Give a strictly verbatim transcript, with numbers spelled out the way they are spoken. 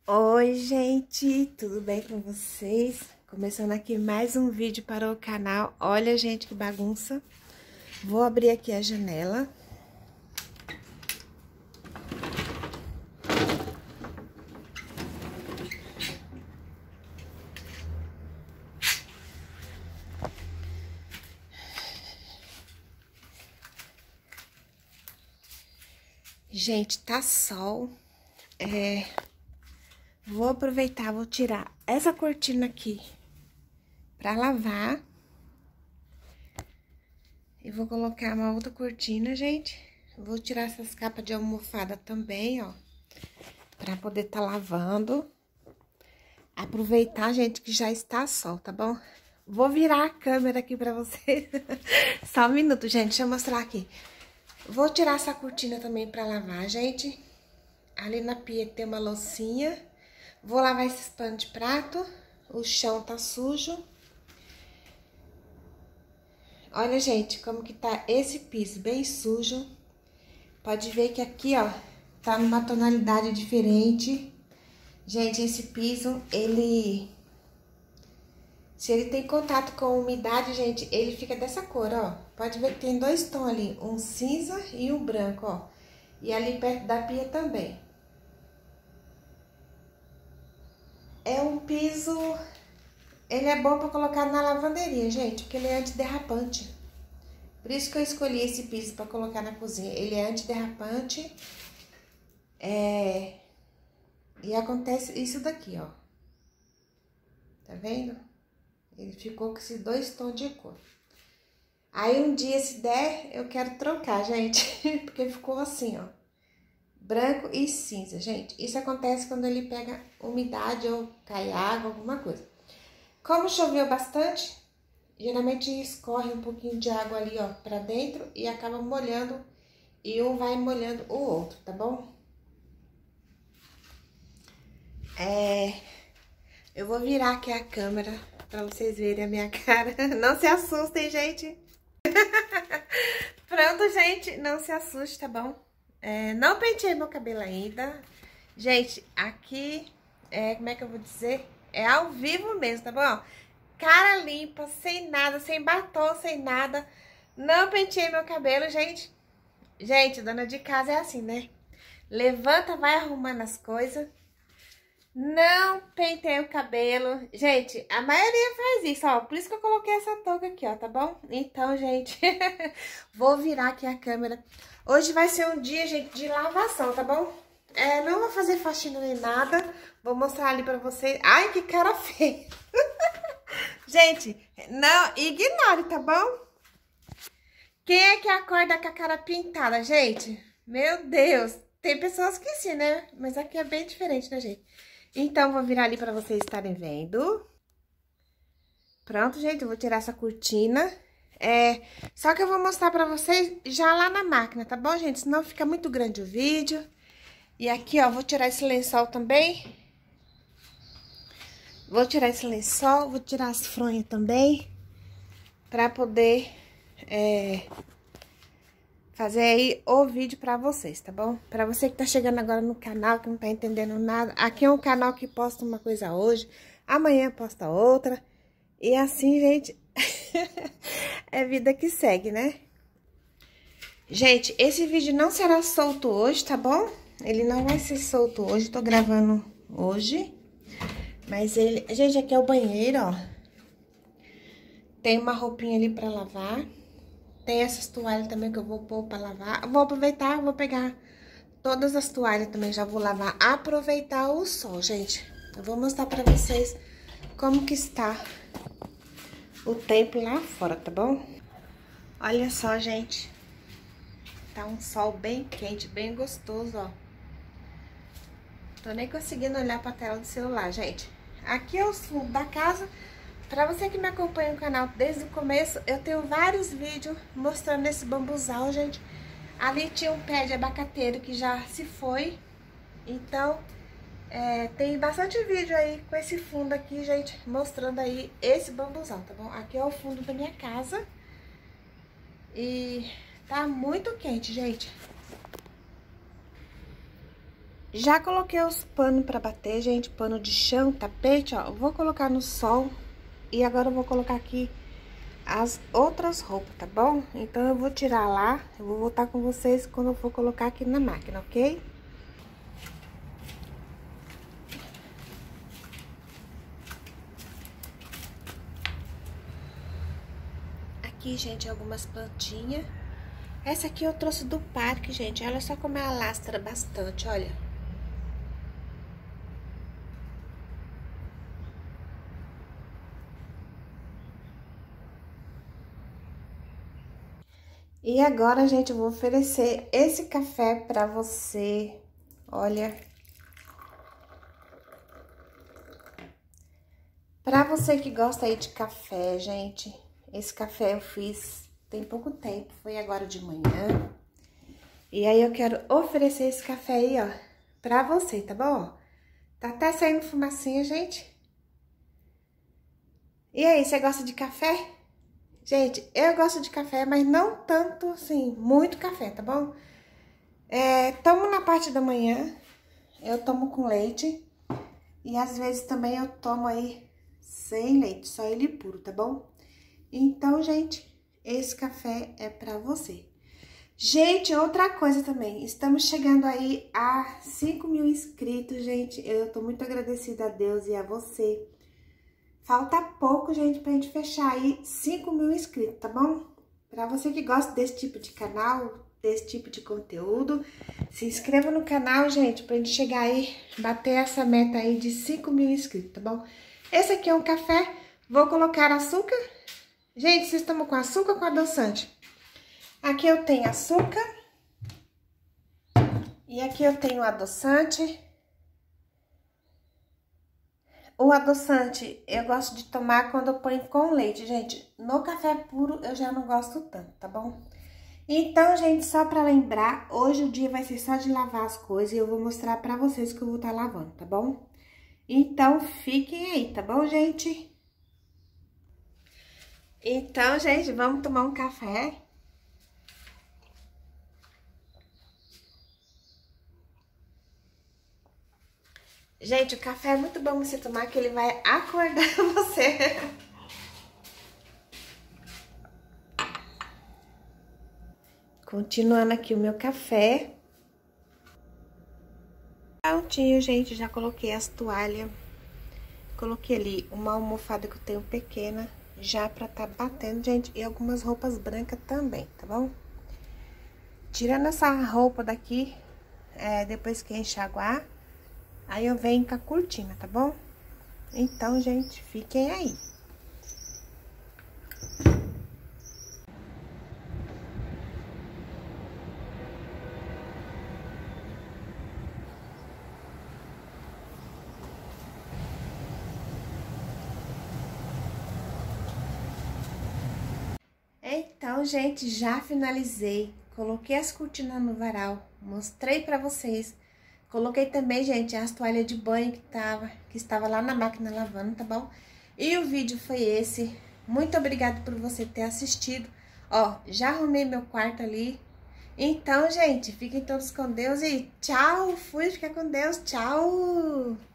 Oi, gente, tudo bem com vocês? Começando aqui mais um vídeo para o canal. Olha, gente, que bagunça. Vou abrir aqui a janela. Gente, tá sol. É... Vou aproveitar, vou tirar essa cortina aqui pra lavar. E vou colocar uma outra cortina, gente. Vou tirar essas capas de almofada também, ó. Pra poder tá lavando. Aproveitar, gente, que já está sol, tá bom? Vou virar a câmera aqui pra vocês. Só um minuto, gente, deixa eu mostrar aqui. Vou tirar essa cortina também pra lavar, gente. Ali na pia tem uma loucinha. Vou lavar esses panos de prato. O chão tá sujo. Olha, gente, como que tá esse piso, bem sujo. Pode ver que aqui, ó, tá numa tonalidade diferente. Gente, esse piso, ele... Se ele tem contato com umidade, gente, ele fica dessa cor, ó. Pode ver que tem dois tons ali, um cinza e um branco, ó. E ali perto da pia também. É um piso... Ele é bom pra colocar na lavanderia, gente, porque ele é antiderrapante. Por isso que eu escolhi esse piso pra colocar na cozinha. Ele é antiderrapante. É... E acontece isso daqui, ó. Tá vendo? Ele ficou com esses dois tons de cor. Aí, um dia, se der, eu quero trocar, gente. Porque ficou assim, ó. Branco e cinza, gente. Isso acontece quando ele pega umidade ou cai água, alguma coisa. Como choveu bastante, geralmente escorre um pouquinho de água ali, ó, pra dentro e acaba molhando. E um vai molhando o outro, tá bom? É... Eu vou virar aqui a câmera pra vocês verem a minha cara. Não se assustem, gente. Pronto, gente. Não se assuste, tá bom? É, não penteei meu cabelo ainda. Gente, aqui, é, como é que eu vou dizer? É ao vivo mesmo, tá bom? Cara limpa, sem nada, sem batom, sem nada. Não penteei meu cabelo, gente. Gente, dona de casa é assim, né? Levanta, vai arrumando as coisas. Não pentei o cabelo. Gente, a maioria faz isso, ó. Por isso que eu coloquei essa touca aqui, ó, tá bom? Então, gente, vou virar aqui a câmera. Hoje vai ser um dia, gente, de lavação, tá bom? É, não vou fazer faxina nem nada. Vou mostrar ali pra vocês. Ai, que cara feia. Gente, não ignore, tá bom? Quem é que acorda com a cara pintada, gente? Meu Deus. Tem pessoas que sim, né? Mas aqui é bem diferente, né, gente? Então, vou virar ali pra vocês estarem vendo. Pronto, gente, eu vou tirar essa cortina. É, só que eu vou mostrar pra vocês já lá na máquina, tá bom, gente? Senão fica muito grande o vídeo. E aqui, ó, vou tirar esse lençol também. Vou tirar esse lençol, vou tirar as fronhas também. Pra poder, é... fazer aí o vídeo pra vocês, tá bom? Pra você que tá chegando agora no canal, que não tá entendendo nada. Aqui é um canal que posta uma coisa hoje, amanhã posta outra. E assim, gente, é vida que segue, né? Gente, esse vídeo não será solto hoje, tá bom? Ele não vai ser solto hoje, tô gravando hoje. Mas ele... Gente, aqui é o banheiro, ó. Tem uma roupinha ali pra lavar. Tem essas toalhas também que eu vou pôr pra lavar. Eu vou aproveitar, vou pegar todas as toalhas também, já vou lavar. Aproveitar o sol, gente. Eu vou mostrar pra vocês como que está o tempo lá fora, tá bom? Olha só, gente. Tá um sol bem quente, bem gostoso, ó. Tô nem conseguindo olhar pra tela do celular, gente. Aqui é o fundo da casa. Pra você que me acompanha no canal desde o começo, eu tenho vários vídeos mostrando esse bambuzal, gente. Ali tinha um pé de abacateiro que já se foi. Então, é, tem bastante vídeo aí com esse fundo aqui, gente, mostrando aí esse bambuzal, tá bom? Aqui é o fundo da minha casa. E tá muito quente, gente. Já coloquei os panos pra bater, gente, pano de chão, tapete, ó. Vou colocar no sol e agora eu vou colocar aqui as outras roupas, tá bom? Então, eu vou tirar lá, eu vou voltar com vocês quando eu for colocar aqui na máquina, ok? Aqui, gente, algumas plantinhas. Essa aqui eu trouxe do parque, gente. Olha só como ela lastra bastante, olha. E agora, gente, eu vou oferecer esse café pra você. Olha. Pra você que gosta aí de café, gente, esse café eu fiz tem pouco tempo, foi agora de manhã. E aí eu quero oferecer esse café aí, ó, pra você, tá bom? Tá até saindo fumacinha, gente. E aí, você gosta de café? Gente, eu gosto de café, mas não tanto, assim, muito café, tá bom? É, tomo na parte da manhã, eu tomo com leite. E às vezes também eu tomo aí sem leite, só ele puro, tá bom? Então, gente, esse café é pra você. Gente, outra coisa também, estamos chegando aí a cinco mil inscritos, gente. Eu tô muito agradecida a Deus e a você. Falta pouco, gente, pra gente fechar aí cinco mil inscritos, tá bom? Pra você que gosta desse tipo de canal, desse tipo de conteúdo, se inscreva no canal, gente, pra gente chegar aí, bater essa meta aí de cinco mil inscritos, tá bom? Esse aqui é um café, vou colocar açúcar. Gente, vocês tomam com açúcar ou com adoçante? Aqui eu tenho açúcar. E aqui eu tenho adoçante. O adoçante eu gosto de tomar quando eu ponho com leite, gente. No café puro eu já não gosto tanto, tá bom? Então, gente, só pra lembrar, hoje o dia vai ser só de lavar as coisas e eu vou mostrar pra vocês que eu vou estar lavando, tá bom? Então, fiquem aí, tá bom, gente? Então, gente, vamos tomar um café. Gente, o café é muito bom você tomar, que ele vai acordar você. Continuando aqui o meu café. Prontinho, gente, já coloquei as toalhas. Coloquei ali uma almofada que eu tenho pequena, já pra tá batendo, gente, e algumas roupas brancas também, tá bom? Tirando essa roupa daqui, é, depois que enxaguar, aí eu venho com a cortina, tá bom? Então, gente, fiquem aí. Então, gente, já finalizei. Coloquei as cortinas no varal, mostrei pra vocês. Coloquei também, gente, as toalhas de banho que, tava, que estava lá na máquina lavando, tá bom? E o vídeo foi esse. Muito obrigada por você ter assistido. Ó, já arrumei meu quarto ali. Então, gente, fiquem todos com Deus e tchau. Fui, fica com Deus, tchau.